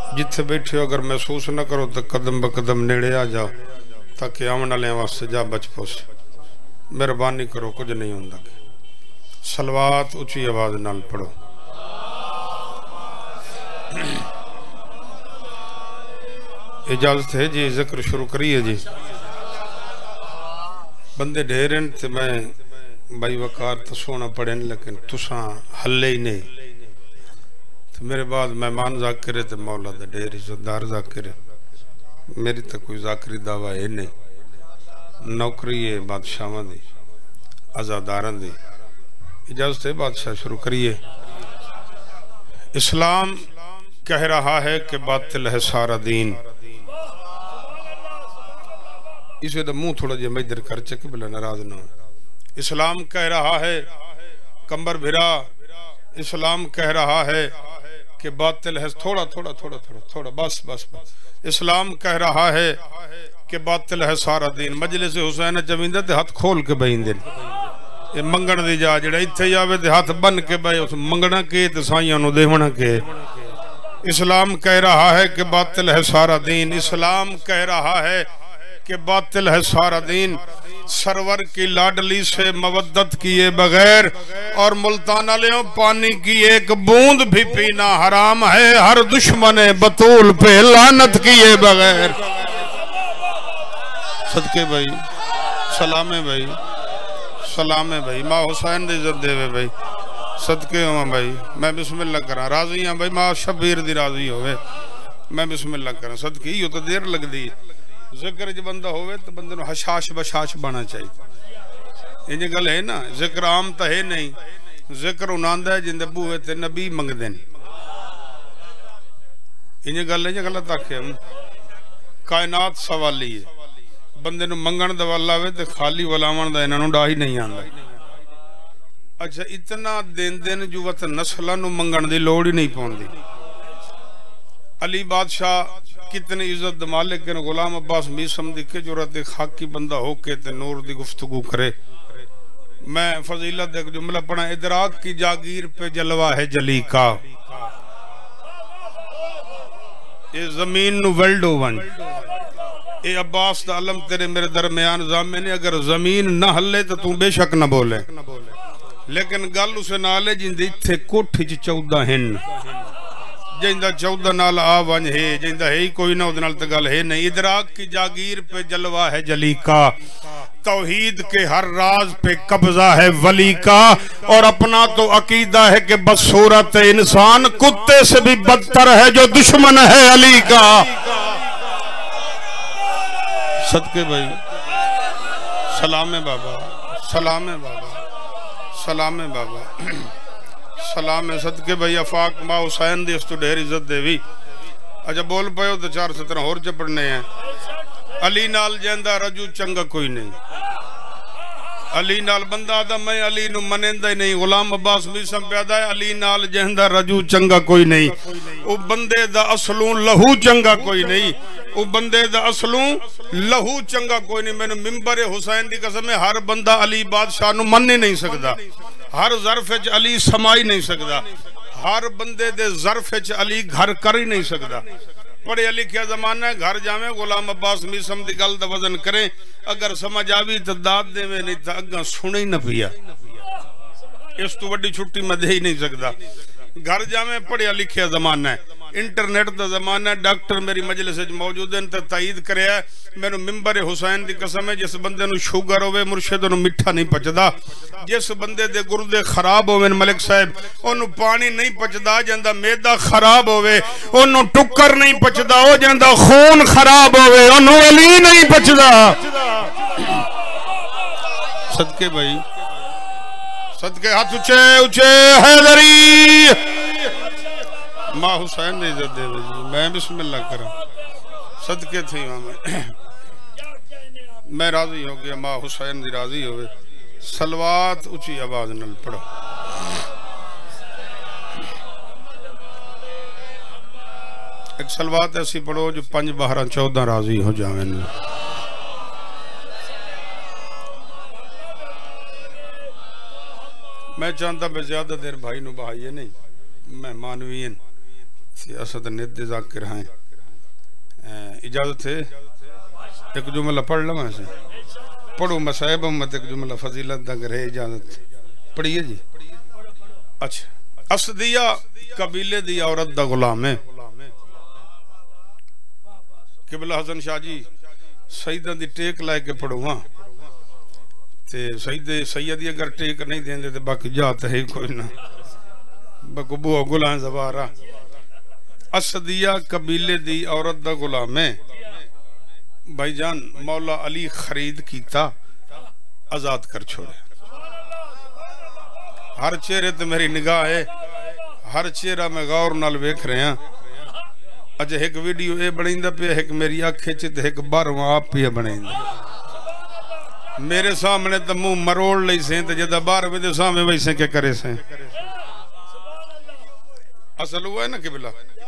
جتھے بیٹھے ہو اگر محسوس نہ کرو تو قدم بقدم نیڑے آ جاؤ تاکہ آمن والے واسطے جا بچ پوسے مہربانی کرو کچھ نہیں ہوندا صلوات اچھی آواز نال پڑھو اجازت ہے جی ذکر شروع کریے جی بندے ڈھیرن تے میں بھائی وقار تو سونا پڑھیں لیکن تساں حلے ہی نہیں تو میرے بعد مہمان ذاکرے تے مولا دے ڈھیر عزتدار ذاکرے میری تو کوئی ذاکری دعویٰ ہے نہیں نوکری ہے بادشاہاں دی آزاداراں دی اجازت ہے بادشاہ شروع کریے اسلام کہہ رہا ہے کہ باطل ہے سارا دین اس وقت منہ تھوڑا جی میں ادھر کر چکے بلا ناراض نہ اسلام کہہ رہا ہے کمبر بھرا اسلام کہہ رہا ہے کہ باطل ہے تھوڑا بس اسلام کہہ رہا ہے کہ باطل ہے سارا دین مجلس حسین جمیندہ تے ہاتھ کھول کے بہین دن یہ منگن دی جا جڑا اتھے جاوے تے ہاتھ بن کے بہے اس منگنا کے تے سائیاں نو دیونا کے اسلام کہہ رہا ہے کہ باطل ہے سارا دین اسلام کہہ رہا ہے کہ باطل ہے سارا دین سرور کی لاڈلی سے مودت کیے بغیر اور ملتان علیوں پانی کی ایک بوند بھی پینا حرام ہے ہر دشمن بطول پہ لعنت کیے بغیر صدقے بھائی سلامے بھائی سلامے بھائی ماں حسین دی عزت دے بھائی صدقے ہوں بھائی میں بسم اللہ کرا راضی ہوں بھائی ماں شبیر دی راضی ہوئے میں بسم اللہ کرا صدقے ہی ہو تو دیر لگ دی ذکر جو بندہ ہوئے تو بندے نو حشاش بشاش بانا چاہیے یہ گل ہے نا ذکر عام تا ہے نہیں ذکر اناندہ ہے جن دے بوئے تے نبی منگ دین یہ گل ہے یہ غلط آکھے ہم کائنات سوالی ہے بندے نو منگن دا والا ہوئے تے خالی ولامان دا انہوں ڈا ہی نہیں آندہ اچھا اتنا دین جو وقت نسلہ نو منگن دی لوڑ ہی نہیں پوندی علی بادشاہ کتنی عزت مالک کے غلام عباس میسم دی کے جرات ایک حقی بندہ ہو کے تے نور دی گفتگو کرے میں فضیلت ایک جملہ پڑھا ادراک کی جاگیر پہ جلوہ ہے جلی کا اے زمین نو ویلڈو ون اے عباس دا علم تیرے میرے درمیان زامنے اگر زمین نہ ہلے تو تم بے شک نہ بولے لیکن گل اسے نالے جن دی تھے کوٹھی چی 14 ہن جہندہ 14 نال آوان ہے جہندہ ہے ہی کوئی نہ ادھنال تگل ہے نہیں ادراک کی جاگیر پہ جلوہ ہے جلی کا توحید کے ہر راز پہ قبضہ ہے ولی کا اور اپنا تو عقیدہ ہے کہ بس صورت انسان کتے سے بھی بدتر ہے جو دشمن ہے علی کا صدقے بھائی سلام بابا سلام بابا سلام بابا سلام صدقے بھائی افاق ماں حسین دی اس تو ڈھیر عزت دے بھی اچھا بول پہو تو 4-17 اور چپڑنے ہیں علی نال جہندہ رجو چنگا کوئی نہیں علی نال بندہ آدم ہے علی نو منندہ ہی نہیں غلام عباس میسم پیدا ہے علی نال جہندہ رجو چنگا کوئی نہیں او بندے دا اصلوں لہو چنگا کوئی نہیں او بندے دا اصلوں لہو چنگا کوئی نہیں میں نے ممبر حسین دی قسم ہے ہر بندہ علی بادشاہ نو مننے نہیں سکتا ہر ظرف اچ علی سمائی نہیں سکتا ہر بندے دے ظرف اچ علی گھر کر ہی نہیں سکتا پڑھے علی کیا زمانہ ہے گھر جامے غلام عباس میسم دی گل دا وزن کریں اگر سمجھ آوی تو داد دے میں نہیں تھا اگاں سنے ہی نہ پیا اس تو بڑی چھٹی میں دے ہی نہیں سکتا گھر جامے پڑھے علی کیا زمانہ ہے انٹرنیٹ دا زمانہ ہے ڈاکٹر میری مجلس موجود ہیں تائید کرے ہے میں نے ممبر حسین دی قسم ہے جس بندے نو شوگر ہوئے مرشد نو مٹھا نہیں پچدا جس بندے دے گردے خراب ہوئے ملک صاحب انہوں پانی نہیں پچدا جاندہ میدہ خراب ہوئے انہوں ٹکر نہیں پچدا ہو جاندہ خون خراب ہوئے انہوں علی نہیں پچدا صدقے بھائی صدقے ہاتھ اچھے حیدری ماں حسین نے عزت دے بھائی میں بسم اللہ کرا صدقے تھی میں راضی ہو گیا ماں حسین دی راضی ہوئے سلوات اچھی آواز نل پڑھو ایک سلوات ایسی پڑھو جو 5 12 14 راضی ہو جاویں میں چاہتا بے زیادہ دیر بھائی نو بھائیے نہیں مہمانوین اسد نیت ذاکر ہیں اجازت ہے ایک جملہ پڑھ لوں میں سے پڑھو مصائب امت ایک جملہ فضیلت اگر ہے اجازت پڑھیے جی اچھا اسدیہ قبیلے دی عورت دا غلام ہے قبلہ حسن شاہ جی سیدہ دی ٹیک لائے کے پڑھو ہاں تے سیدی اگر ٹیک نہیں دیں دے تے باقی جاتا ہے کوئی نہ باقی بوہ گلان زبارہ اسدیہ قبیلے دی عورت دا غلام ہے بھائی جان مولا علی خرید کیتا آزاد کر چھوڑے ہر چہرے تے میری نگاہ ہے ہر چہرہ میں غور نال ویکھ رہے ہیں اجھے ایک ویڈیو اے بنائیں دا پہ ایک میری آنکھیں چیتے ایک باروہ آپ پہ بنائیں دا میرے سامنے تا منہ مروڑ لئی سیں تا جدہ باروہ دے سامنے ویسے کے کرے سیں اصل ہوا ہے نا قبلہ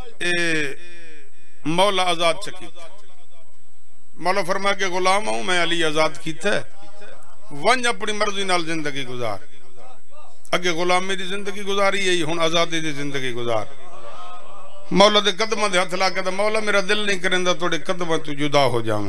مولا آزاد چکی مولا فرمایا کہ غلام ہوں میں علی آزاد کیتا ہے ونج اپنی مرضی نال زندگی گزار اگے غلامی دی زندگی گزاری ہے ہن آزادی دی زندگی گزار مولا دے قدمہ دے ہتھ لاکے مولا میرا دل نہیں کرندہ توڑے قدمہ تو جدا ہو جاؤں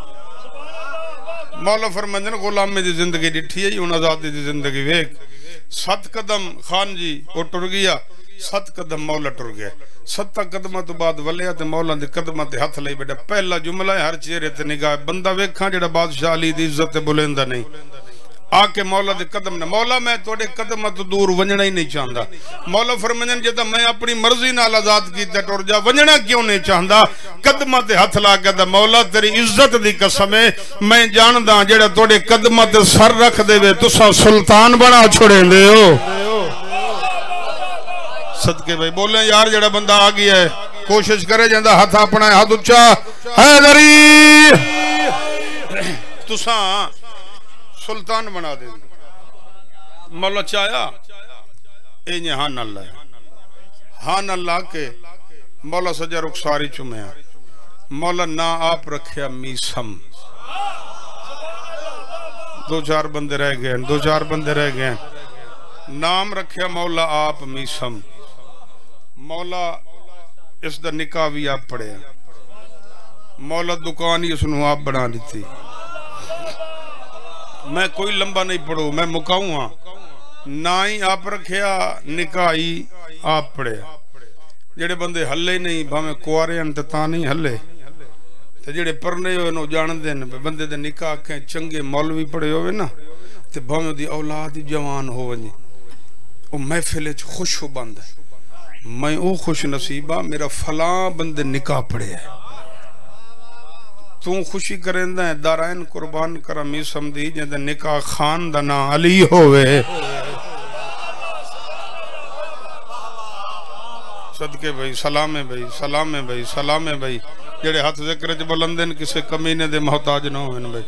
مولا فرمائے غلامی دی زندگی ڈٹھی ہے ہن آزادی دی زندگی ویک 7 قدم خان جی وہ ٹر گیا 7 قدم مولا ٹر گیا 7 قدمہ تو بعد ولیہ تے مولا دے قدمہ تے ہتھ لئی بیٹا پہلا جملہ ہے ہر چہرے تے نگاہ بندہ ویکھاں جڑا بادشاہ علی دی عزت بلندہ نہیں آکے مولا دے قدم نے مولا میں توڑے قدمہ تو دور ونجنا ہی نہیں چاہندہ مولا فرمانن جتا میں اپنی مرضی نال آزاد کیتا ٹر جا ونجنا کیوں نہیں چاہندہ قدمہ تے ہتھ لا کے دا مولا تیری عزت دی قسم ہے میں جاندہ جڑا توڑے قدمہ تے سر رکھ دے وے تسا سلطان بنا چھوڑیں دے ہو صدقے بھائی بولیں یار جڑا بندہ آ گیا ہے کوشش کرے جاندہ ہاتھ اپنا ہے ہاتھ اچھا حیدری تسا سلطان بنا دے مولا چاہیا اینی ہان اللہ کے مولا سجا رخساری چمیا مولا نا آپ رکھیا میسم 2-4 بندے رہ گئے نام رکھیا مولا آپ میسم مولا اس دا نکاح بھی آپ پڑھے مولا دکانی اس نو آپ بنا دیتی میں کوئی لمبا نہیں پڑھوں میں مکاؤں ہاں نہ ہی آپ رکھیا نکاحی آپ پڑھے جڑے بندے ہلے نہیں بھامیں کوارے انتتا نہیں ہلے تے جڑے پرنے ہوئے نو جان دیں بندے دے نکاح کہیں چنگے مولوی پڑھے ہوئے نا تے بھامیں دی اولاد جوان ہو ونجی او محفلے چ خوش ہو بند ہے میں او خوش نصیبہ میرا فلاں بندے نکاح پڑھے ہے تو خوشی کرندہ ہے دارائن قربان کرمی سمدھی جندہ نکاح خان دا نا علی ہوئے صدقے بھائی سلامے بھائی جڑے ہاتھ ذکر جو بلندن کسے کمینے دے محتاج نہ ہوئے بھائی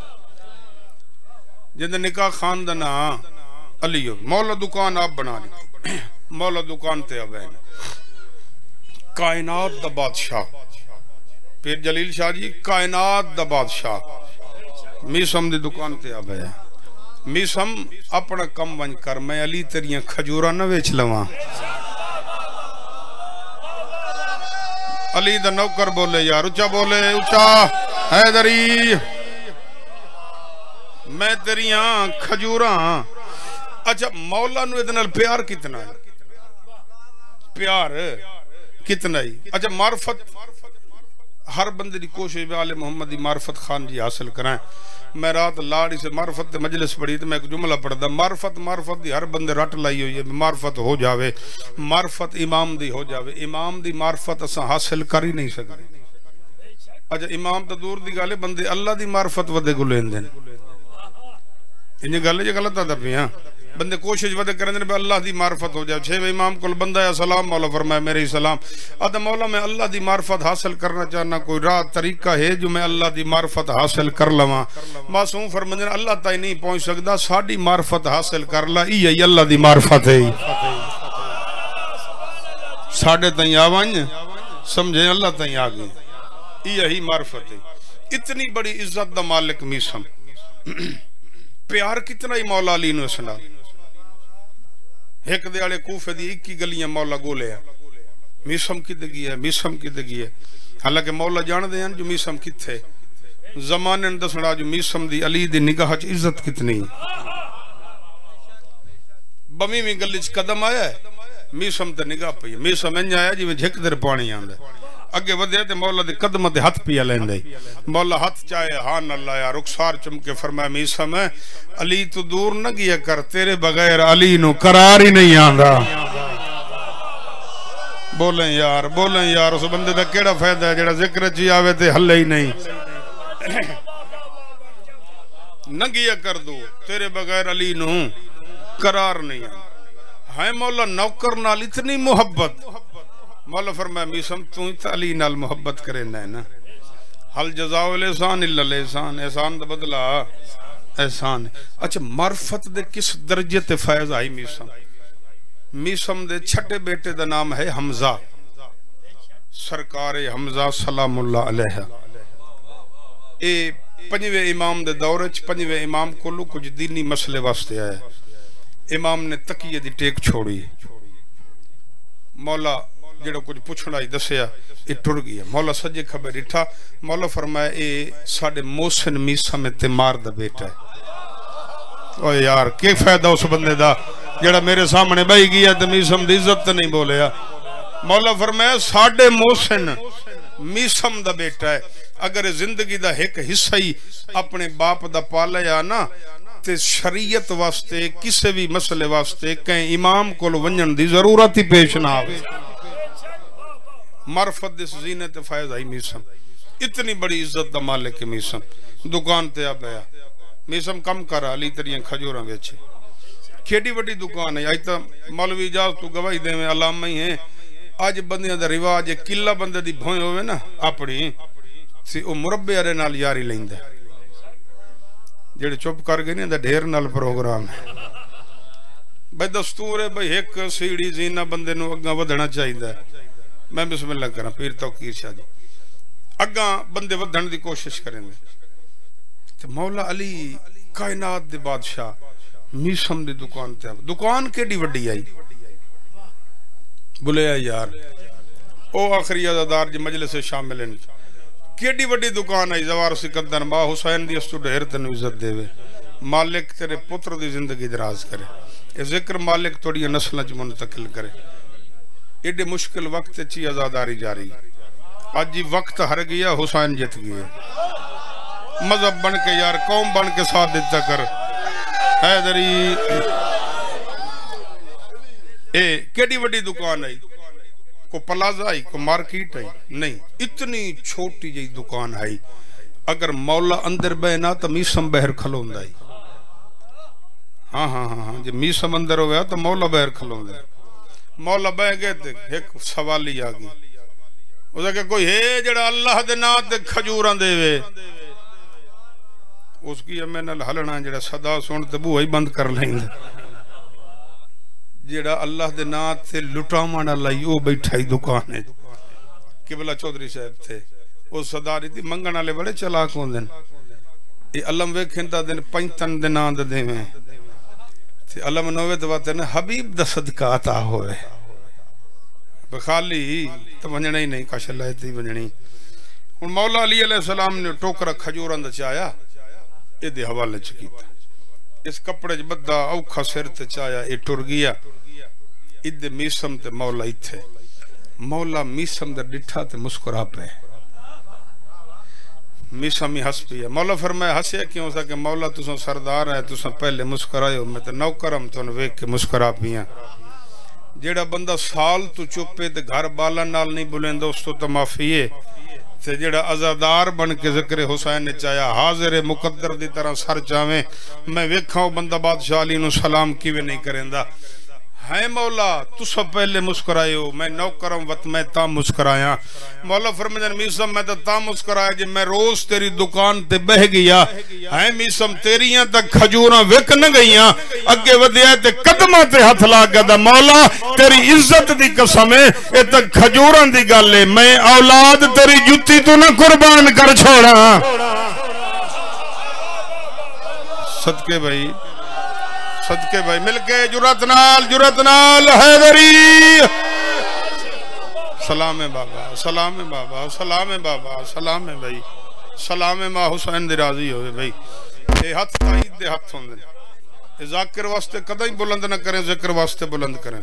جندہ نکاح خان دا نا علی ہوئے مولا دکان آپ بنا لی مولا دکان تے ابین کائنات دا بادشاہ پیر جلیل شاہ جی کائنات دا بادشاہ میسم دی دکان تے آ بھیا میسم اپنا کم ونج کر میں علی تیریاں کھجورہ نہ ویچ لواں علی دا نوکر بولے یار اچھا بولے اچھا حیدری میں تیریاں کھجورہ اچھا مولا نو ادنال پیار کتنا ہے پیار کتنا ہی اچھا معرفت ہر بندے دی کوشش بھی آل محمدی معرفت خان جی حاصل کرائیں میں رات لاڑی سے معرفت مجلس پڑھی تو میں ایک جملہ پڑھ دا معرفت دی ہر بندے رٹ لائی ہوئی ہے معرفت ہو جاوے معرفت امام دی ہو جاوے امام دی معرفت اساں حاصل کر ہی نہیں سکتے اچھا امام تا دور دی گالے بندے اللہ دی معرفت ودے گلین دیں انہیں گالے جو غلط آدھا بھی ہاں بندے کوشش ودے کرنے بے اللہ دی معرفت ہو جائے 6 امام کل بندہ یا سلام مولا فرمائے میرے سلام آدھا مولا میں اللہ دی معرفت حاصل کرنا چاہنا کوئی راہ طریقہ ہے جو میں اللہ دی معرفت حاصل کر لواں معصوم فرمائے اللہ تائی نہیں پہنچ سکتا ساڑی معرفت حاصل کر لا یہ اللہ دی معرفت ہے ساڑھے تائیں آوائیں سمجھیں اللہ تائیں آگئیں یہی معرفت ہے اتنی بڑی عزت دا مالک میسم پیار کتنا ہی مولا علی نو سنا ایک دیالے کوفے دی 21 گلیاں مولا گولے ہیں میسم کی دگی ہے، میسم کی دگی ہے. حالانکہ مولا جان دے ہیں جو میسم کتھے زمانے نے دسنا جو میسم دی علی دی نگاہ چ عزت کتنی. بمی میں گلچ قدم آیا ہے میسم تے نگاہ پئی. میسم انج آیا جی میں جھک در پانی آندا اگے ودیا تے مولا دے قدم تے ہاتھ پیا لیندے. مولا ہاتھ چاہے ہاں اللہ یا رخسار چمکے فرمایا میسم ہے علی تو دور نہ گیا کر تیرے بغیر علی نو قرار ہی نہیں آندا. بولیں یار اس بندے دا کیڑا فائدہ ہے جڑا ذکر چی آوے تے حل ہی نہیں. نگیا کر دو تیرے بغیر علی نو قرار نہیں ہے. مولا نوکر نال اتنی محبت. مولا فرمایا میسم تو ہی علی نال محبت کرے نا. حل جزاء الاحسان الا الاحسان. احسان دا بدلہ احسان. اچھا معرفت دے کس درجے تے فیض آئی میسم. میسم دے چھٹے بیٹے دا نام ہے حمزہ. سرکار حمزہ سلام اللہ علیہ. اے پنجویں امام دے دورچ پنجویں امام کولو کچھ دینی مسئلے واسطے آیا. امام نے تقیہ دی ٹیک چھوڑی. مولا جڑا کچھ پوچھنا ہی دسیا یہ ٹر گیا. مولا سجے کھبے ڈٹھا. مولا فرمایا اے ساڑھے محسن میسم اعتمار دا بیٹا ہے. او یار کی فائدہ اس بندے دا جڑا میرے سامنے بھائی گیا تو میسم دی عزت تو نہیں بولیا. مولا فرمایا ساڑھے محسن میسم دا بیٹا ہے. اگر زندگی دا ایک حصہ ہی اپنے باپ دا پالا یا نا تے شریعت واسطے کسے بھی مسئلے واسطے کہیں امام کو ونجن دی ضرورت ہی پیش نہ آوے. معرفت دس زینت فائز آئی میسم. اتنی بڑی عزت دا مالک میسم. دکان تے آب آیا میسم کم کرا علی تریاں کھجوراں ویچے. کھیڑی بڑی دکان ہے. آج تا مولوی اجاز تو گواہی دے میں علامہ ہی ہیں. آج بندیاں دا رواج ہے کلہ بندے دی بھوئیں ہوئے نا اپنی سی او مربع ارے نال یاری لیندے. جڑے چپ کر گئے نہیں دا ڈھیر نال پروگرام ہے. بھائی دستور ہے بھائی ایک سیڑھی زینہ بندے نو اگاں ودھنا چاہیے ہے. میں بسم اللہ کرنا پیر توقیر شاہ جی اگاں بندے ودھن دی کوشش کریں گے. تو مولا علی کائنات دے بادشاہ میسم دی دکان تے دکان کیڑی وڈی آئی. بولے یار او آخری عزادار جی مجلس شامل ہیں کیڑی وڈی دکان آئی. زوار سکندر ماں حسین دی استو ڈھیر تنو عزت دے وے. مالک تیرے پتر دی زندگی دراز کرے. اے ذکر مالک توڑی نسلیں چ منتقل کرے. ایڈے مشکل وقت چی عزاداری جاری. آج جی وقت ہر گیا حسین جت گئے. مذہب بن کے یار قوم بن کے ساتھ دیتا کر حیدری. اے کیڑی وڈی دکان آئی. کو پلازا آئی کو مارکیٹ آئی نہیں. اتنی چھوٹی جی دکان آئی. اگر مولا اندر بہنا تو میسم بہر کھلون دائی. ہاں جی میسم اندر ہویا تو مولا بہر کھلون دائی. مولا بہ گئے تھے ایک سوالی آگئی. اسے کہ کوئی ہے جڑا اللہ دے نا تے کھجوراں دے وے. اس کی ہمیں نال ہلنا جڑا صدا سن تے بوہی بند کر لیں گے. جڑا اللہ دے نا تے لٹاواں لائی او بیٹھا ہی دکان ہے. قبلہ چودھری صاحب تھے وہ صدا رہی تھی منگن والے بڑے چلاک ہوندے. اے علم ویکھن تا دن پنجتن دے نا دے دیویں تے علم نوے تے واتے نے حبیب دا صدقہ عطا ہوئے. بخالی تو ونجنا ہی نہیں کاش اللہ تے ونجنی. ہن مولا علی علیہ السلام نے ٹوکرا کھجوراں دا چایا اے دے حوالے چ کیتا. اس کپڑے چ بدا اوکھا سر تے چایا اے ٹر گیا. ادھے میسم تے مولا ایتھے. مولا میسم دے ڈٹھا تے مسکرا پے. میسم ہی ہس پیا. مولا فرمایا ہسیا کیوں سا کہ مولا تساں سردار ہے تساں پہلے مسکرائے ہو میں تے نوکرم تن ویکھ کے مسکرا پیاں. جیڑا بندہ سال تو چپے تے گھر بالا نال نہیں بلین دوستو تو معافیے. تے جیڑا عزادار بن کے ذکر حسین نے چاہیا حاضر مقدر دی طرح سر چاہویں میں ویکھاؤں بندہ بادشاہ علی نو سلام کیویں نہیں کریندا. ہے مولا تو سب پہلے مسکرائے ہو میں نوکرم وقت میں تا مسکرایا. مولا فرمائے میسم میں تا مسکرایا جی میں روز تیری دکان تے بہ گیا. ہے میسم تیریاں تک کھجوراں وک نہ گئیاں اگے ودیا تے قدماں تے ہتھ لا کے دا مولا تیری عزت دی قسم ہے اے تک کھجوراں دی گل ہے میں اولاد تیری جُتی تو نہ قربان کر چھوڑا. صدقے بھائی صدقے بھائی مل کے جرات نال حیدری سلام ہے بابا سلام ہے بابا سلام ہے بابا سلام ہے بھائی سلام ہے ماں حسین دی راضی ہوئے بھائی اے ہاتھ تائید دے ہاتھ ہوندے اے ذاکر واسطے قدائی بلند نہ کریں ذکر واسطے بلند کریں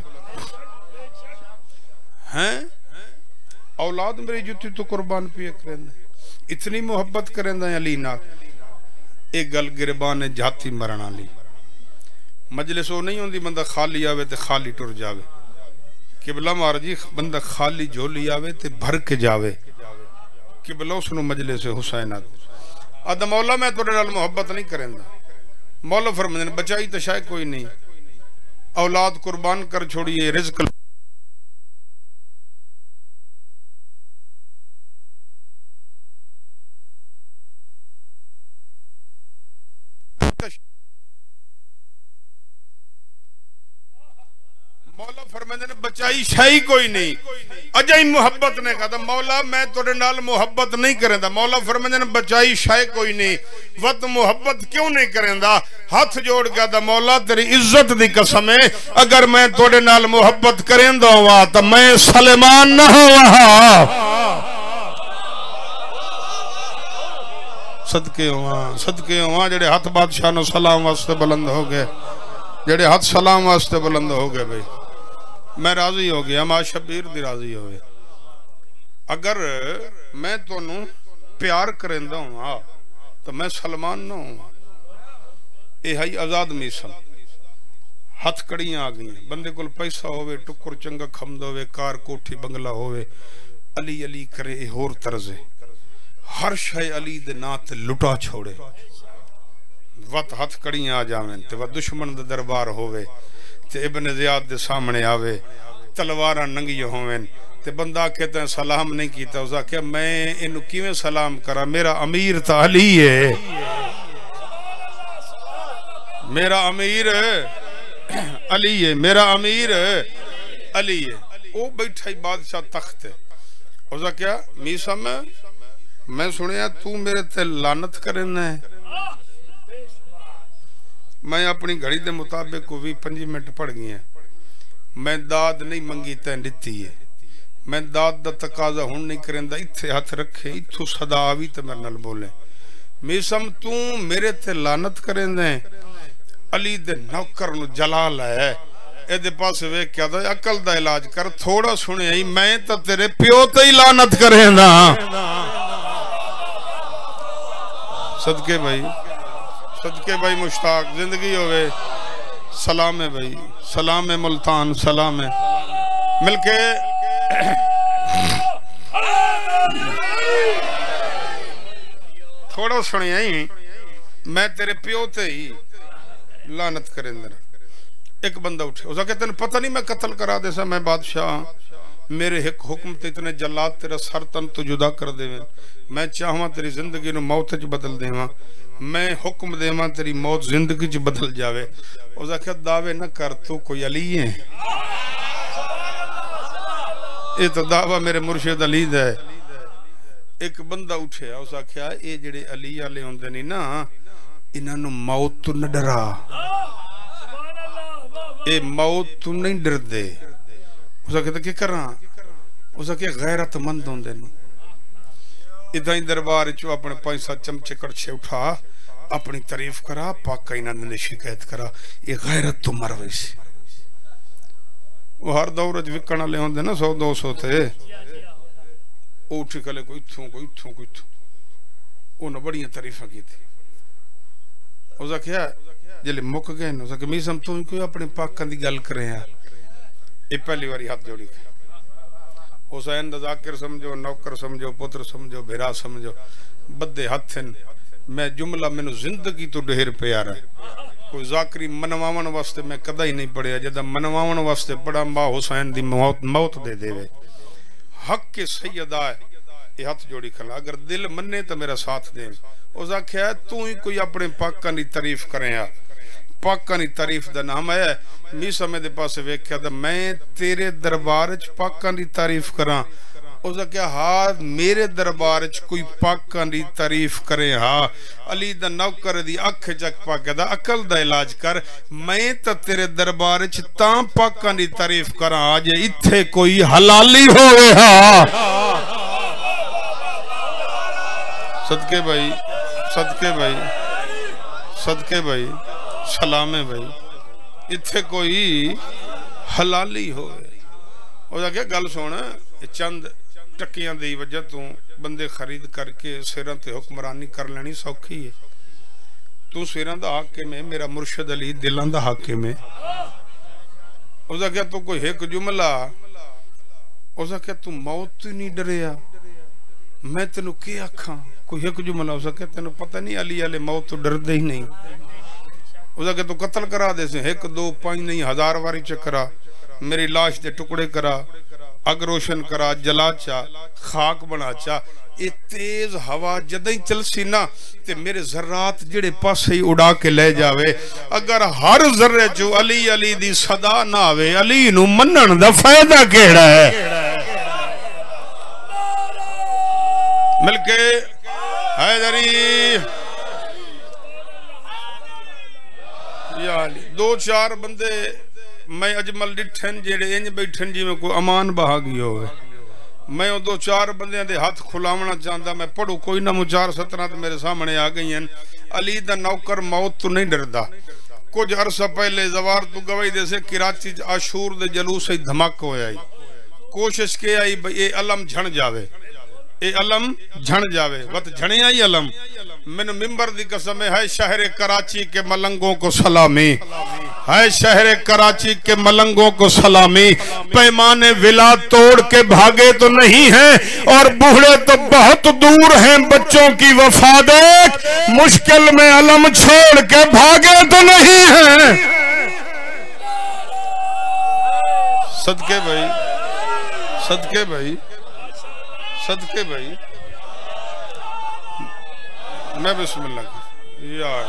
ہیں اولاد میری جتی تو قربان پیے کریں اتنی محبت کریں دیں علی ناک ایک گل گربان جاتی مرنا لی مجلس وہ نہیں ہوندی بندہ خالی آوے تے خالی ٹر جاوے قبلہ مارجی بندہ خالی جولی آوے تے بھر کے جاوے قبلہ سنو مجلس حسین آدھا مولا میں توڑے نال محبت نہیں کریں دا مولا فرمائیں بچائی تو شاید کوئی نہیں اولاد قربان کر چھوڑیے رزق مولا فرمائیں بچائی شائی کوئی نہیں اجائی محبت نے کہا مولا میں توڑے نال محبت نہیں کریں دا مولا فرمائیں بچائی شائی کوئی نہیں وقت محبت کیوں نہیں کریں دا ہاتھ جوڑ گیا دا مولا تیری عزت دی قسم ہے اگر میں توڑے نال محبت کریں دا ہوا تو میں سلیمان نہ ہوا صدقے ہوا جڑے ہاتھ بادشاہ نو سلام واسطے بلند ہو گئے جڑے ہاتھ سلام واسطے بلند ہو گئے بھئی میں راضی ہو گیا ماں شبیر دی راضی ہوئے اگر میں تو نو پیار کرندہ ہوں تو میں سلمان نہ ہوں اے ہائی آزاد میسم ہاتھ کڑیاں آگئی ہیں بندے کل پیسہ ہوئے ٹکر چنگا کھمد ہوئے کار کوٹھی بنگلہ ہوئے علی علی کرے اے ہور طرزے ہر شے علی دے نات لٹا چھوڑے وقت ہاتھ کڑیاں آ جاویں تے وہ دشمن دے دربار ہوئے تے ابن زیاد دے سامنے آوے تلوارہ ننگی ہوئیں تے بندہ کہتے ہیں سلام نہیں کیتا اسا کہ میں انہوں کیویں سلام کرا میرا امیر تا علی ہے میرا امیر علی ہے میرا امیر علی ہے وہ بیٹھا ہی بادشاہ تخت ہے اسا کیا میسا میں سنیا تو میرے تے لعنت کرنا ہے میں اپنی گھڑی دے مطابق کو بھی 5 منٹ پڑھ گئی ہیں میں داد نہیں منگی تین دیتی ہے میں داد دا تقاضا ہون نہیں کریں دا اتھے ہاتھ رکھے اتھو صدا آوی تے میرے نال بولے میسم تو میرے تے لعنت کریں دیں علی دے نوکر نو جلال ہے اے دے پاس وے کیا دا عقل دا علاج کر تھوڑا سنے ہی میں تا تیرے پیو تے ہی لعنت کریں دا صدقے بھائی مشتاق زندگی ہوئے سلام ہے بھائی سلام ہے ملتان سلام ہے مل کے تھوڑا سنی ہی میں تیرے پیو تے ہی لعنت کریں در ایک بندہ اٹھے اسا کہتے ہیں پتہ نہیں میں قتل کرا دے سا میں بادشاہ میرے حکم تے اتنے جلات تیرا سر تن تو جدا کر دے میں چاہواں تیری زندگی نو موت چ بدل دے میں حکم دے تیری موت زندگی چ بدل جاوے اسا کہ دعوے نہ کر تو کوئی علی ہے یہ تو دعویٰ میرے مرشد علی ہے ایک بندہ اٹھے اسا کیا اے جڑے علی والے ہوندے نہیں نا انہاں نو موت تو نہ ڈرا اے موت تو نہیں ڈر دے اسا کہتا کہ کراں اسا کہ غیرت مند ہوندے نہیں ادھائی دربار چو اپنے 5-7 چمچے کڑچے اٹھا اپنی تعریف کرا پاکہ انہاں نے شکایت کرا یہ غیرت تو مروی سی وہ ہر دور جو وکڑا لے ہوندے نا 100-200 تھے وہ اٹھی کلے کوئی تھوں انہوں بڑیاں تعریفہ کی تھی اسا کیا جلے مک گئے اسا کہ میسم تو کوئی اپنے پاکہ دی گل کریں یہ پہلی واری ہاتھ جوڑی گئے حسین دا ذاکر سمجھو نوکر سمجھو پتر سمجھو بھیرا سمجھو بدے ہتھن میں جملہ میں زندگی تو ڈھیر پیارا ہے کوئی ذاکری منواون واسطے میں کدہ ہی نہیں پڑھیا جدہ منواون واسطے پڑھا ماں حسین دی موت دے دے وے حق کے سیدہ ہے یہ ہاتھ جوڑی کھلا اگر دل مننے تو میرا ساتھ دیں او ذاکر ہے تو ہی کوئی اپنے پاکہ نہیں تعریف کریں یا پاکہ نہیں تعریف دا نام ہے میسا میں دے پاس ویکھیا دا میں تیرے دربار چ پاکہ نہیں تعریف کراں اس کا کیا ہاتھ میرے دربار کوئی پاکاں دی تعریف کرے ہاں علی دا نوکر دی اکھ چک پاکے دا عقل دا علاج کر میں تا تیرے دربار تاں پاکاں دی تعریف کرا آج اتھے کوئی حلالی ہوئے ہاں صدقے بھائی صدقے بھائی صدقے بھائی سلام ہے بھائی اتھے کوئی حلالی ہوئے اس کا کیا گل سونا چند ٹکیاں دی وجہ تو بندے خرید کر کے سیران تے حکمرانی کر لینی سوکھی ہے تو سیران دا حاکم ہے میرا مرشد علی دلان دا حاکم ہے اس کا کیا تو کوئی ایک جملہ اس کا کیا تو موت نہیں ڈریا میں تینو کیا کھاں کوئی ایک جملہ اس کا کیا تینو پتہ نہیں علی علی موت تو ڈر دے ہی نہیں اس کا کیا تو قتل کرا دے سے ایک دو پانچ نہیں ہزار واری چکرا میری لاش دے ٹکڑے کرا اگ روشن کرا جلا چا خاک بنا چا یہ تیز ہوا جدیں چل سی نا تے میرے ذرات جڑے پاس ہی اڑا کے لے جاوے اگر ہر ذرے جو علی علی دی صدا نہ آوے علی نو منن دا فائدہ کیڑا ہے مل کے حیدری یا علی دو چار بندے میں اجمل ڈٹھن جیڑے انج بیٹھن جی میں کوئی امان بہاگی ہوئے میں دو چار بندیاں دے ہاتھ کھلاونا چاہتا میں پڑھو کوئی نہ مچار سترات میرے سامنے آگئی ہیں علی دا نوکر موت تو نہیں ڈردا کچھ عرصہ پہلے زوار تو گواہی دے سے کراچی عاشور دے جلوس سے دھماک ہوئے آئی کوشش کے آئی اے علم جھن جاوے اے علم جھن جاوے وقت جھنے آئی علم من ممبر دی قسم ہے شہر کراچی کے ملنگوں کو سلامی ہے شہر کراچی کے ملنگوں کو سلامی پیمانے ولا توڑ کے بھاگے تو نہیں ہیں اور بوڑھے تو بہت دور ہیں بچوں کی وفا دیکھ مشکل میں علم چھوڑ کے بھاگے تو نہیں ہیں صدقے بھائی صدقے بھائی صدقے بھائی میں بسم اللہ کی یار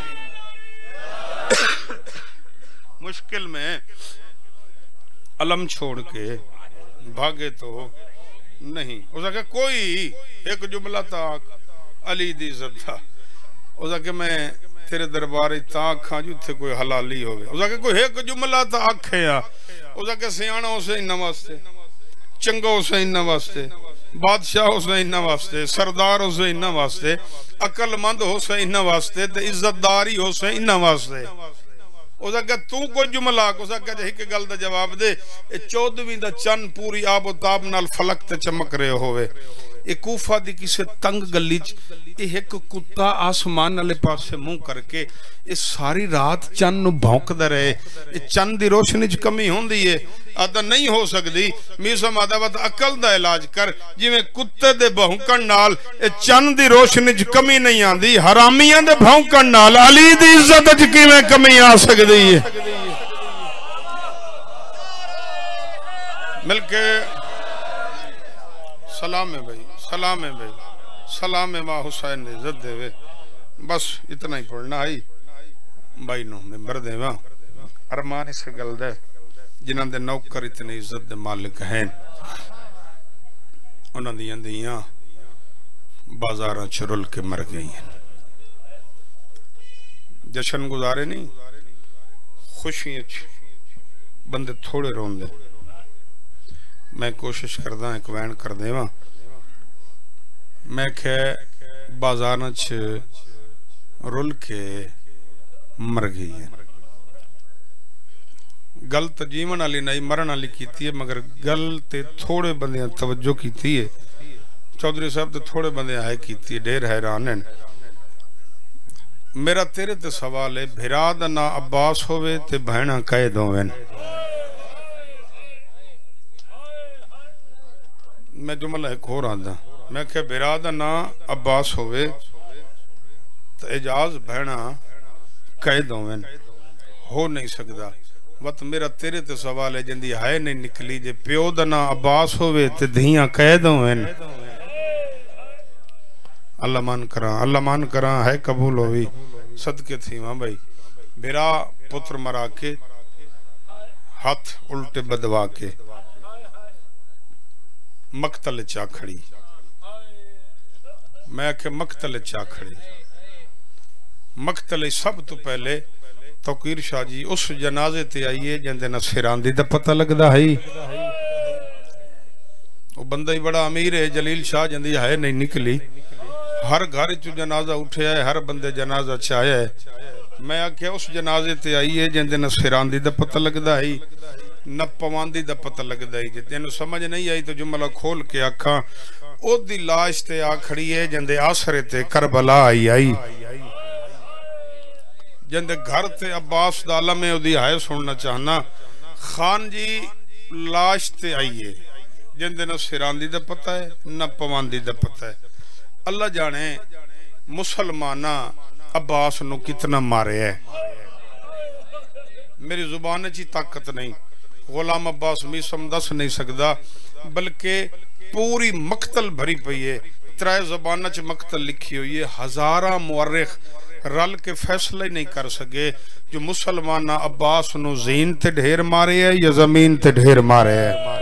مشکل میں علم چھوڑ کے بھاگے تو نہیں اس کا کہ کوئی ایک جملہ تاک علی دی عزت تھا اس کا کہ میں تیرے درباری تاک کھاں جو تھے کوئی حلالی ہوئے اس کا کہ کوئی ایک جملہ تاک ہے اس کا کہ سیانہ اسے انہ واسطے چنگو اسے انہ واسطے بادشاہ حسین انہ واسطے سردار حسین انہ واسطے عقل مند حسین انہ واسطے تے عزتداری حسین انہ واسطے اس کا کہ تو کوئی جملہ اس کا کہ ایک گل دا جواب دے 14ویں دا چند پوری آب و تاب نال فلک تے چمک رہے ہوئے ایک کوفہ دی کسے تنگ گلیچ ایک کتا آسمان علی پاس سے منہ کر کے اس ساری رات چند نو بھونک دا رہے چند دی روشنی چ کمی ہون دی ہے آدھا نہیں ہو سکتی میسم آدھا وقت عقل دا علاج کر جی میں کتے دے بھونکن نال چند دی روشنی چ کمی نہیں آن دی حرامیاں دے بھونکن نال علی دی عزت چ کی میں کمی آ سکتی ہے مل کے سلام ہے بھائی سلام ہے بھائی سلام ہے ماں حسین نے عزت دے وے بس اتنا ہی پڑھنا آئی بھائی نو ممبر دے وہاں ارمان اس گل دے جنہاں دے نوکر اتنی عزت دے مالک ہیں انہاں دیاں دیاں بازاراں چرل کے مر گئی ہیں جشن گزارے نہیں خوشی بندے تھوڑے رون دے میں کوشش کردہ ایک وین کر دے وہاں میں کہ بازاراں رل کے مر گئی ہیں گل تجیمن علی نہیں مرن علی کیتی ہے مگر گل تے تھوڑے بندیاں توجہ کیتی ہے چودھری صاحب تے تھوڑے بندیاں آئے کیتی ہے ڈیر حیران ہیں میرا تیرے تے سوال ہے بھراد نا عباس ہوئے تے بہنہ قید ہوئے میں جملہ ایک ہو رہا تھا میں کہ بھراد نا عباس ہوئے تے اجاز بہنہ قید ہوئے ہو نہیں سکتا وقت میرا تیرے تے سوال ہے جندی ہائے نہیں نکلی جے پیو دنا عباس ہوئے تے دھیاں قید ہوئے اللہ مان کراں ہے قبول ہوئی صدقے تھی ماں بھائی بھرا پتر مرا کے ہاتھ الٹے بدوا کے مقتل چا کھڑی میں کہ مقتل چا کھڑی مقتل سب تو پہلے توقیر شاہ جی اس جنازے تے آئیے جندے نہ سراندی دا پتہ لگدا ہے وہ بندہ ہی بڑا امیر ہے جلیل شاہ جندی ہے نہیں نکلی ہر گھر چو جنازہ اٹھے ہے ہر بندے جنازہ چاہے ہے میں آکھیا اس جنازے تے آئیے جندے نہ سراندی دا پتہ لگدا ہے نہ پواندی دا پتہ لگدا ہے جتنے سمجھ نہیں آئی تو جملہ کھول کے آکھاں او دی لاش تے آ کھڑی ہے جندے آسرے تے کربلا آئی جندے گھر تے عباس دا علم ہے او دی ہائے سننا چاہنا خان جی لاش تے آئیے جندے نہ سراندی دا پتہ ہے نہ پواندی دا پتہ ہے اللہ جانے مسلمانہ عباس نو کتنا مارے ہے میری زبان چی طاقت نہیں غلام عباس میسم دس نہیں سکدا بلکہ پوری مقتل بھری پئی ہے ترائے زبانہ چ مقتل لکھی ہوئی ہے ہزارہ مورخ رل کے فیصلہ نہیں کر سکے جو مسلمانہ عباس نو زین تے ڈھیر مارے ہے یا زمین تے ڈھیر مارے ہے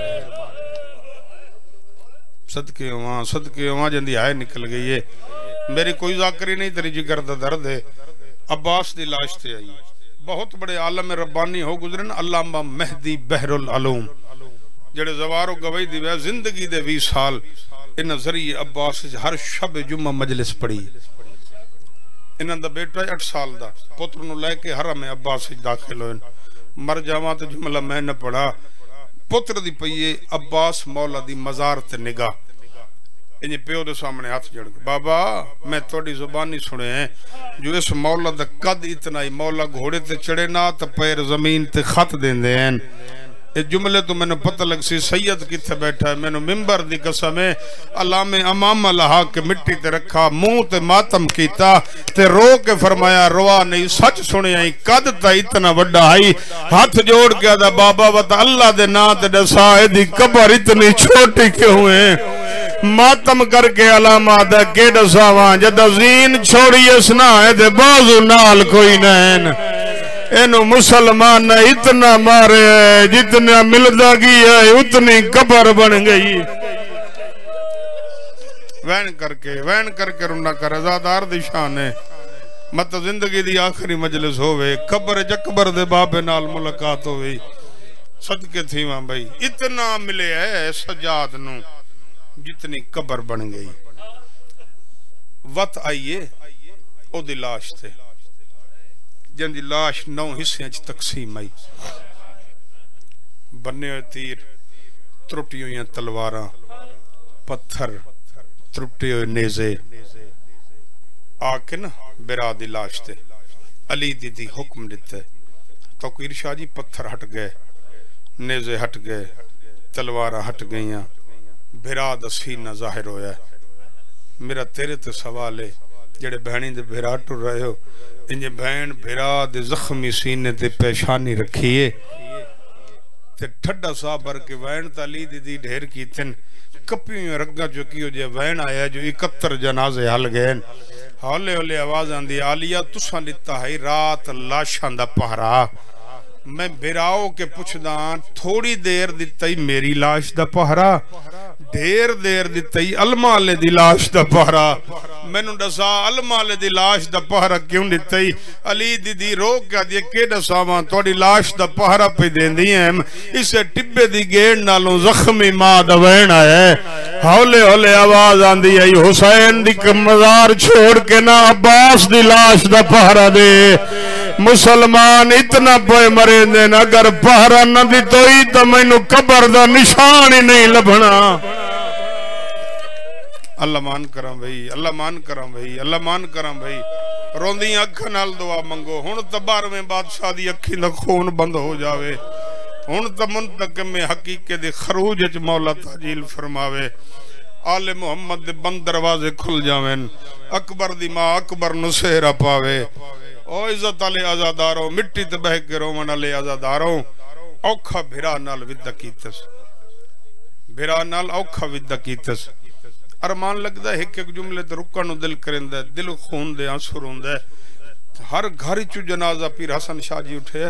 صدقے وہاں جندی آئے نکل گئی ہے میری کوئی ذاکری نہیں تیری جگر دا درد ہے عباس دی لاش تے آئی بہت بڑے عالم ربانی ہو گزرن علامہ مہدی بحر العلوم جڑے زوارو گوئی دی بے زندگی دے 20 سال انہ ذریعے عباس ہر شب جمعہ مجلس پڑھی انہ دا بیٹا 8 سال دا پتر نو لے کے حرم عباس داخل ہوئے مر جاواں تو جملہ میں نہ پڑھا پتر دی پئیے عباس مولا دی مزار تے نگاہ انہیں پیو دے سامنے ہاتھ جڑ گئے بابا میں توڑی زبانی سنے ہیں جو اس مولا دا قد اتنا ہی مولا گھوڑے تے چڑے نا تا پیر زمین تے خط دیں دے ہیں اس جملے تو میں نے پتہ لگ سی سید کتھے بیٹھا ہے میں نے ممبر دی قسم ہے علام امام اللہ کے مٹی تے رکھا منہ تے ماتم کیتا تے رو کے فرمایا روا نہیں سچ سنے آئی قد تا اتنا وڈا آئی ہاتھ جوڑ کے دا بابا وطا اللہ دے نا تے دسائے دی قبر اتنی چھوٹی کے ہوئے ماتم کر کے علامہ دا کے دساواں جدہ زین چھوڑی اسنا ہے دے بازو نال کوئی نین اینو مسلمان اتنا مارے ہے جتنا ملدہ گی ہے اتنی قبر بن گئی وین کر کے رنہ کر ازادار دی شان ہے مت زندگی دی آخری مجلس ہوئے قبر جکبر دے بابے نال ملاقات ہوئے صدقے تھی ماں بھائی اتنا ملے ہے سجاد نو جتنی قبر بن گئی وقت آئیے او دی لاش تھے جن دی لاش 9 حصے تقسیم آئی بنے ہوئے تیر ترٹی ہوئی تلواراں پتھر ترٹی ہوئے نیزے آکے نا برا دی لاش تھے علی دی حکم دیتے توقیر شاہ جی پتھر ہٹ گئے نیزے ہٹ گئے تلواراں ہٹ گئیاں بھرا دا سینہ ظاہر ہویا ہے میرا تیرے تے سوال ہے جڑے بہنی دے بھرا ٹر رہے ہو انجھے بہن بھرا دے زخمی سینے دے پیشانی رکھیے تے ٹھڈا صابر کے بہن تالی دی ڈھیر کی تن کپیوں رگا چکی ہو جے بہن آیا جو 71 جنازے حل گئے ہولے ہولے آواز آندی آلیا تساں لتا ہے رات لاشاں دا پہرا میں بھراؤ کے پوچھدان تھوڑی دیر دیتا ہی میری لاش دا پہرا ڈھیر دیر دیتا ہی المالے دی لاش دا پہرا میں نو ڈسا المالے دی لاش دا پہرا کیوں دیتا ہی علی دی رو کیا دیئے کہ ڈسا ماں توڑی لاش دا پہرا پہ دین دی ہیں اسے ٹبے دی گیڑ نالوں زخمی ماں دا وین آئے ہولے ہولے آواز آن دی ہے حسین دی مزار چھوڑ کے نا عباس دی لاش دا پہرا دے مسلمان اتنا پوئے مرے دین اگر پہرا نہ دی تو ہی تو میں نو قبر دا نشان ہی نہیں لبھنا اللہ مان کرم بھئی اللہ مان کرم بھئی اللہ مان کرم بھئی روندی اکھا نال دعا منگو ہون تبار میں بادشاہ دی اکھی نہ خون بند ہو جاوے ہون تا منتقم حقیقے دے خروج اچ مولا تاجیل فرماوے آل محمد دے بند دروازے کھل جاویں اکبر دی ماں اکبر نسیرہ پاوے او عزت علی آزاداروں مٹی تے بہ کے رومن علی آزاداروں اوکھا بھرا نال ودہ کیتس بھرا نال اوکھا ودہ کیتس ارمان لگدا ہے ایک جملے تے رکن نو دل کریندا ہے دل خون دے آنسو روندا ہے ہر گھر چ جنازہ پیر حسن شاہ جی اٹھے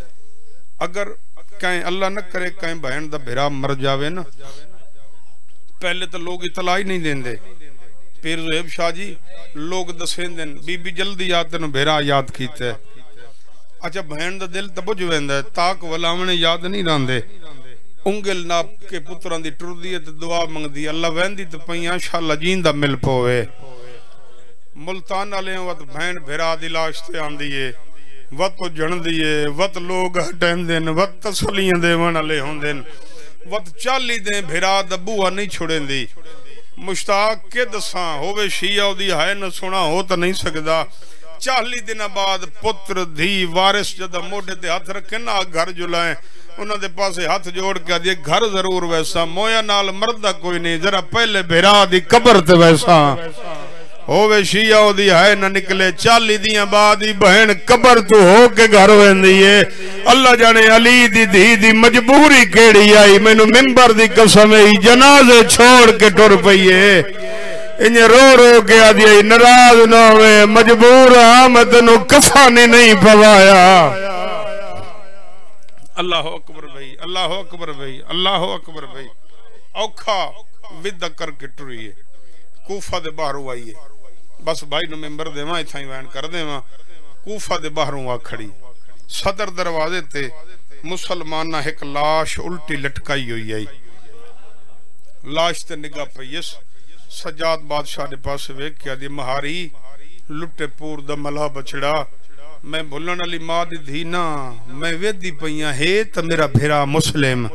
اگر کہیں اللہ نہ کرے کہیں بہن دا بھرا مر جاوے نا پہلے تو لوگ اطلاع ہی نہیں دیں دے پیر زہیب شاہ جی لوگ دسیں دیں بی بی جلدی آتے نو بھیرا یاد کیتے ہے اچھا بہن دا دل تبج ویندہ ہے تاک ولاونے یاد نہیں راندے انگل ناپ کے پتران دی ٹر دیئے تو دعا منگ دی اللہ ویندی تو پہیاں شاءاللہ جیندہ مل پوے ملتان علیہ وقت بہن بھیرا دی لاشتے آن دیئے وقت جن دیئے وقت لوگ ہٹین دین وقت تسلیاں دے ون علیہ ہون دین وقت چالی دیں بھیرا دبوہ نہیں چھوڑیں دی مشتاق کے دساں ہووے شیعہ دی ہے نہ سنا ہو تو نہیں سکدا 40 دن بعد پتر دھی وارث جدہ موڑے تے ہاتھ رکھے نا گھر جلائیں انہوں دے پاسے ہاتھ جوڑ کے دیئے گھر ضرور ویسا مویا نال مردہ کوئی نہیں ذرا پہلے بھیرا دی قبر تے ویسا ہووے شیعہ دی ہے نہ نکلے 40 دیاں بعد ہی بہن قبر تو ہو کے گھر ویندیے اللہ جانے علی دی دی دی مجبوری کیڑی آئی میں نو ممبر دی قسم ہے جنازے چھوڑ کے ٹر پئیے انہیں رو رو کے آدھی نراض نہ ہوئے مجبور آمد نو کفانی نہیں پوایا اللہ اکبر بھائی اللہ اکبر بھائی اللہ اکبر بھائی اوکھا ودہ کر کے ٹریے کوفہ دے باہروں آئیے بس بھائی نو ممبر دے ماں اتھائی وین کر دے ماں کوفہ دے باہروں آ کھڑی صدر دروازے تے مسلمانہ ایک لاش الٹی لٹکائی ہوئی آئی لاش تے نگاہ پیس سجاد بادشاہ دے پاس ویک کیا دی مہاری لٹے پور دا ملا بچڑا میں بھولن علی ماں دی دھینا میں ویدی پئیاں ہے تا میرا بھیرا مسلم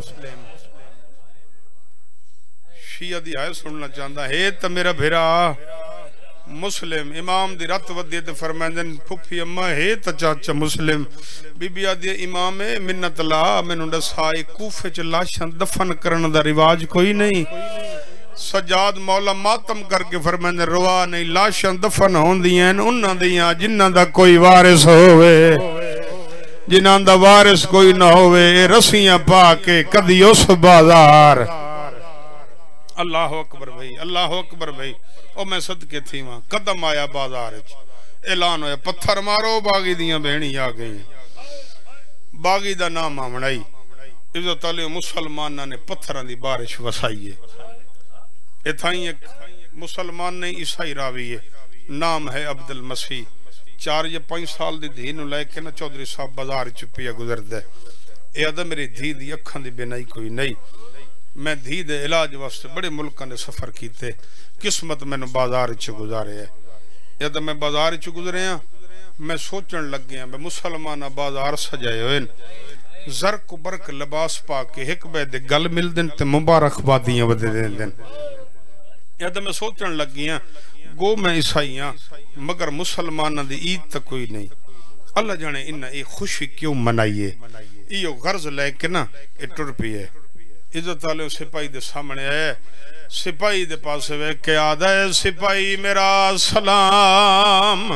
شیعہ دی آئے سننا چاہتا ہے تا میرا بھیرا مسلم امام دی رت ودیت فرمائندن پھوپی اممہ ہے تا چاچا مسلم بی بی آدھی امام منت اللہ میں نڈا سائی کوفے چلاشن دفن کرن دا رواج کوئی نہیں سجاد مولا ماتم کر کے فرمائندن روا نہیں لاشن دفن ہون دیاں انہاں دیاں جنہاں دا کوئی وارث ہوئے جنہاں دا وارث کوئی نہ ہوئے رسیاں پا کے کدی اس بازار اللہ اکبر بھائی اللہ اکبر بھائی او میں صدقے تھی ماں قدم آیا بازار اعلان ہویا پتھر مارو باغی دیاں بہنی آ گئی باغی دا نام آمنائی عزت علی مسلمانہ نے پتھران دی بارش وسائیے اتھائیں ایک مسلمان نے عیسائی راوی ہے نام ہے عبدالمسیح 4 یا 5 سال دی دھینو لے کے نا چودھری صاحب بازار چپیا گزر دے اے آدھا میری دھی دی اکھاں دی بینائی کوئی نہیں میں دھی دے علاج واسطے بڑے ملکاں نے سفر کیتے قسمت میں نو بازار چ گزارے ہے یا تو میں بازار چ گزرے ہیں میں سوچن لگ گیا میں مسلمانہ بازار سجائے ہوئے زرق و برق لباس پا کے ایک بے دے گل مل دن تے مبارک بادیاں ودے دین دن یا تو میں سوچن لگ گیا گو میں عیسائیاں مگر مسلمانہ دی عید تک کوئی نہیں اللہ جانے انہا ایک خوشی کیوں منائیے ایو غرض لے کے نا ٹر پی ہے عزت علیہ سپاہی دے سامنے ہے سپاہی دے پاس ہے کہ آدھا ہے سپاہی میرا سلام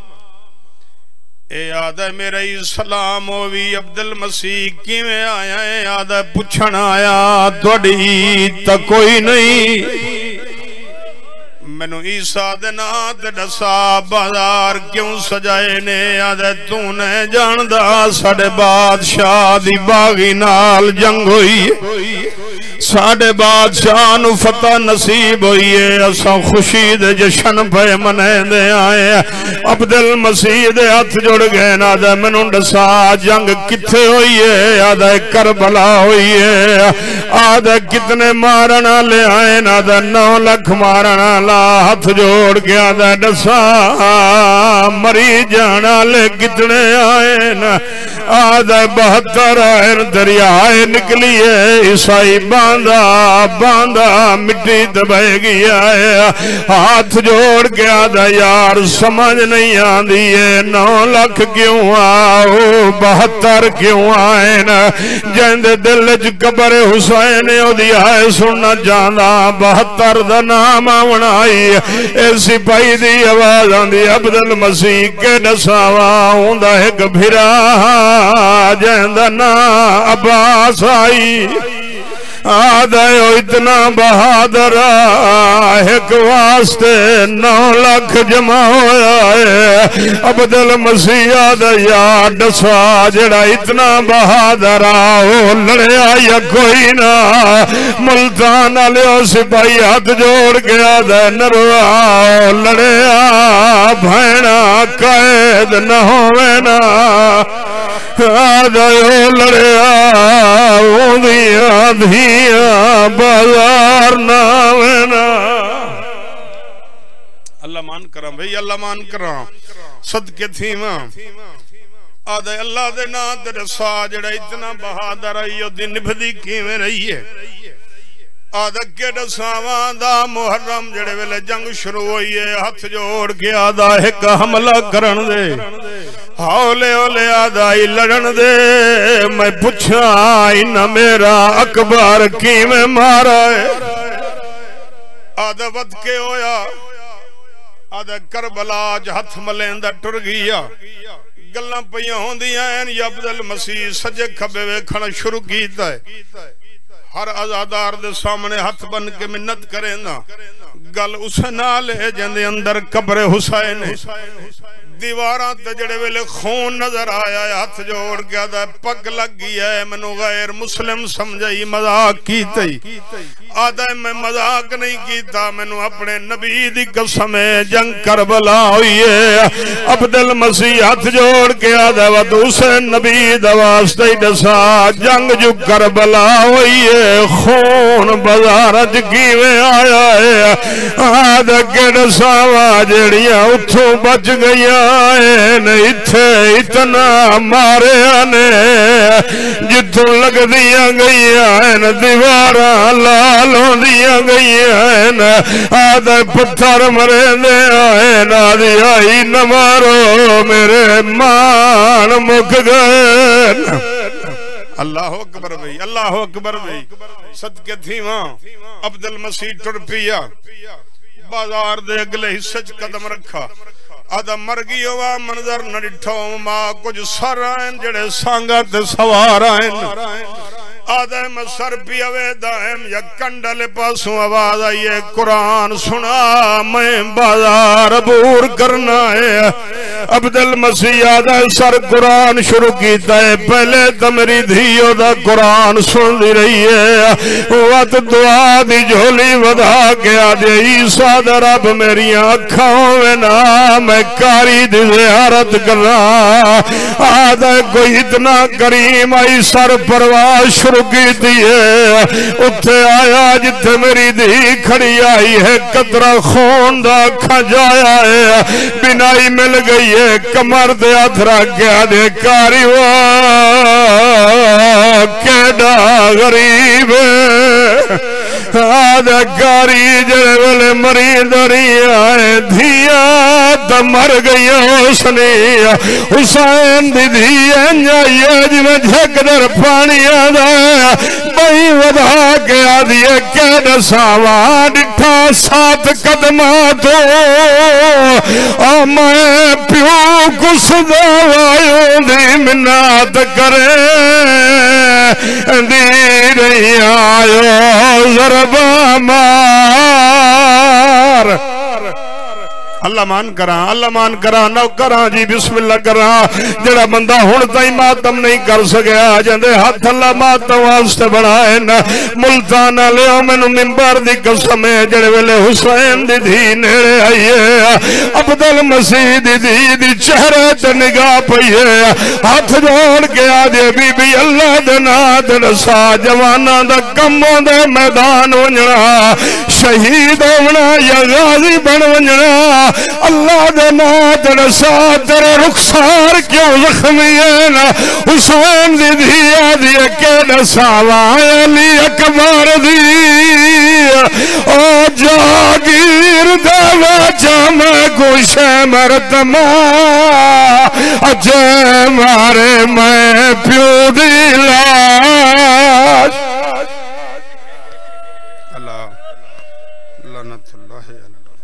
اے آدھا میرا ہی سلام ہوئی عبدالمسیح کی میں آیا ہے آدھا پچھن آیا توڑی تا کوئی نہیں مینو عیسیٰ دینا تے دسا بازار کیوں سجائے نے آدھے تو نے جاندہ ساڑے بادشاہ دی باغی نال جنگ ہوئی ساڑے بادشاہ نو فتح نصیب ہوئی ہے اساں خوشی دے جشن پہ منے دے آئے عبدالمسیح دے ہاتھ جڑ گئے آدھے منو دسا جنگ کتھے ہوئی ہے آدھے کربلا ہوئی ہے آدھے کتنے مارنا لے آئے آدھے 9 لکھ مارنا لا ہاتھ جوڑ کے آدھا دسا مری جانا لے کتنے آئے نا آدھا 72 آئے دریائے نکلیے عیسائی باندھا مٹی دبائے گیا ہے ہاتھ جوڑ کے آدھا یار سمجھ نہیں آدھی ہے 9 لکھ کیوں آؤ 72 کیوں آئے نا جہند دل قبر حسین دی آئے سننا جانا 72 دا نام آونائی اے سپاہی دی آواز آندی عبدالمسیح کے دساوا ہوندا ایک بھرا جہندا نا عباس آئی آدھائیو اتنا بہادر ایک واسطے 9 لاکھ جمع ہویا ہے عبدالمسیح آدھا یا ڈسا جڑا اتنا بہادر وہ لڑیا یا کوئی نہ ملتان علیہ سپاہی ہاتھ جوڑ کے آدھا نروا لڑیا بھینا قائد نہ ہوئے نا آدھا لڑیا وہ دیا دھیا بازار نہ ہوئے نا اللہ مان کرام بھئی اللہ مان کرام صدقے تھی ماں آدھے اللہ دے نا تیرے ساجڑا اتنا بہادر آئیو دی نبھدی کیویں رہی ہے آدھا کیڑا ساوان دا محرم جڑے ویلے جنگ شروع ہوئی ہے ہاتھ جوڑ کے آدھا ایک حملہ کرن دے ہولے ہولے آدھا ہی لڑن دے میں پوچھا انہ میرا اکبر کیویں مارا ہے آدھا ود کے ہویا آدھا کربلا ہاتھ ملیندہ ٹر گیا گلاں پہیاں ہوں دیا ہیں یا عبدالمسیح سجے کھبے وے کھنا شروع کیتا ہے ہر ازادار دے سامنے ہاتھ بن کے منت کریں نا گل اس نالے جندے اندر قبر حسین دیواراں تے جڑے ویلے خون نظر آیا ہے ہاتھ جوڑ کے آدھا پگ لگ گیا ہے منو غیر مسلم سمجھائی مذاق کیتے آدھا میں مذاق نہیں کیتا منو اپنے نبی دی قسم جنگ کربلا ہوئی ہے عبدالمسیح ہاتھ جوڑ کے آدھا و دوسرے نبی دواستے ڈسا جنگ جو کربلا ہوئی ہے خون بازارج کیویں آیا ہے آدھا کے ڈسا واجڑیاں اتھوں بچ گیا اتھے اتنا مارے آنے جتوں لگ دیا گئی دیواراں لالوں دیا گئی آدھے پتھر مرے دے آدھی آئی نہ مارو میرے مان مک گئے اللہ اکبر بھئی اللہ اکبر بھئی صدقے تھی ماں عبدالمسیح ٹر پیا بازار دے اگلے حصے قدم رکھا آدھا مرگی ہوا منظر نہ ڈٹھو ماں کچھ سر آئیں جڑے سانگا تے سوار آئیں آدھے میں سر پیوے دائم یا کنڈل پاسوں آواز آئیے قرآن سنا میں بازار عبور کرنا ہے عبدالمسیح آدھے سر قرآن شروع کیتا ہے پہلے تو میری دھیو دا قرآن سن دی رہی ہے وقت دعا دی جھولی ودا کے آدھے عیسیٰ دا رب میری آنکھاں میں نا میں کاری دی زیارت کرنا آدھے کوئی اتنا کریم آئی سر پرواز شروع کی دیئے اتھے آیا جتھے میری دھی کھڑی آئی ہے قطرہ خون دا کھجایا ہے بنائی مل گئی ہے کمر دے اتھرا کیا دے کاریوا کیڑا غریب آدھا کاری جڑے ویلے مرید رہی آئے دھیا تا مر گئی حسنی حسین دی دھیا جائیے جنہیں جھک در پانی آدھا بھئی ودا کے آدھیے کیڑا ساوان ڈٹھا 7 قدمات میں پیو کس دوائیوں دی منات کرے دی رہی آئیو ضربہ مار اللہ مان کران نو کران جی بسم اللہ کران جڑا بندہ ہون تائی ماتم نہیں کر سکیا جندے ہاتھ اللہ ماتم واسطے بڑھائے نا ملتان لیو منو منبر دی قسم ہے جڑے ویلے حسین دی دھی نیڑے آئیے عبدالمسیح دی دھی دی چہرے تے نگاہ پئیے ہاتھ جوڑ کے آدھے بی بی اللہ دنا دنسا جوانا دا کموں دے میدان ونجنا شہید ہونا یا غازی بن ونجنا اللہ دے نات رسا تیرے رخسار کیوں زخمی ہے نا حسین دی دھیا دیئے کے نساوا علی اکبر دی او جاگیر دعوی جامع گوشے مرتمہ اجے مارے میں پیو دی لاش اللہ لعنت اللہ علیہ